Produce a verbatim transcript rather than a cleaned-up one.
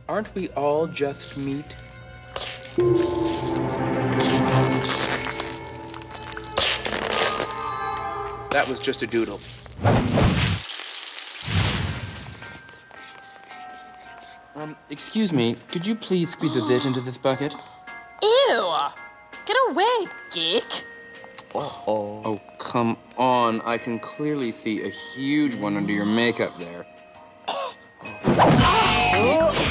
Aren't we all just meat? That was just a doodle. Um, excuse me, could you please squeeze a zit into this bucket? Ew! Get away, geek! Uh-oh. Oh, come on. I can clearly see a huge one under your makeup there.